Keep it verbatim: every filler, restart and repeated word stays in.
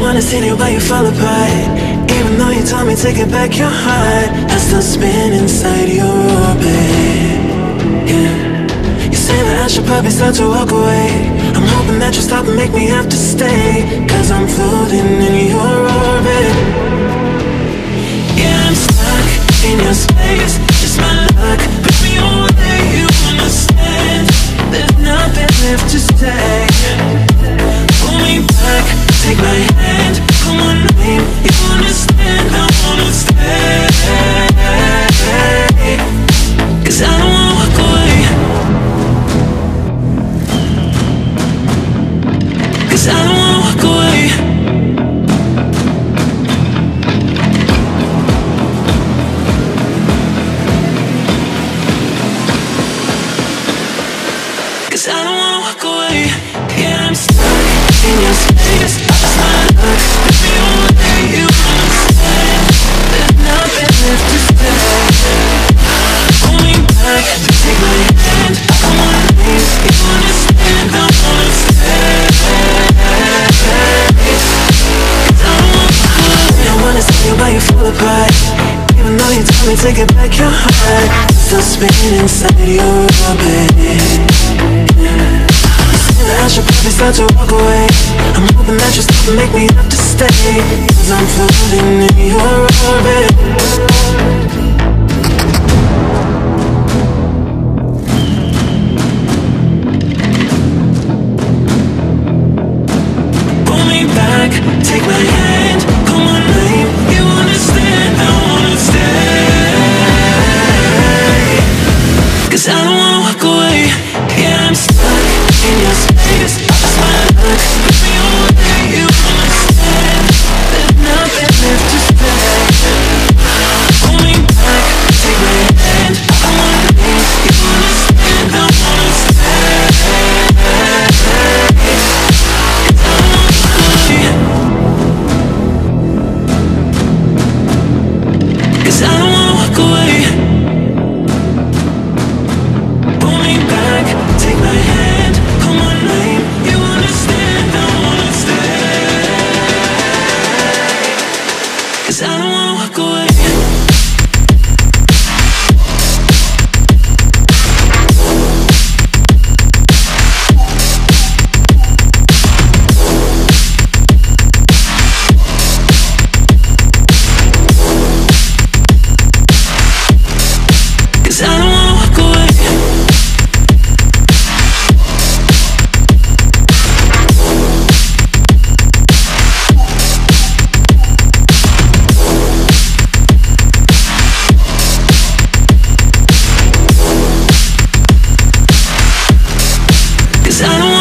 wanna see the way you fall apart. Even though you told me to get back your heart, I still spin inside your orbit. Yeah. You say that I should probably start to walk away. I'm hoping that you stop and make me have to stay, cause I'm floating in your orbit. Yeah, I'm stuck in your space, just my luck. Put me away, you understand. There's nothing left to say. Pull me back, take my hand, call my name. You understand, I wanna stay. Cause I don't wanna walk away. Cause I don't wanna walk away. Cause I don't wanna walk away. Yeah, I'm stuck in your space, just my luck. Put me away, you understand. There's nothing left to say. Pull me back, take my hand, come on, please. You understand, I wanna stay. Cause I don't wanna walk away. I wanna see you while you fall apart. Even though you told me to get back your heart, still spinning inside your orbit. I should probably start to walk away. I'm hoping that you stop and make me have to stay, cause I'm floating in your orbit. Pull me back, take my hand, call my name. You understand, I wanna stay. Cause I don't wanna walk away. Yeah, I'm stuck in your space, just my luck. Put me away, you understand. There's nothing left to say. Pull me back, take my hand, come on, please. You understand, I wanna stay. Cause I don't wanna walk away. Cause I don't wanna walk away. Pull me back, take my hand, call my name. You understand, I wanna stay. Cause I don't wanna walk away. Cause I don't wanna walk away. Cause I don't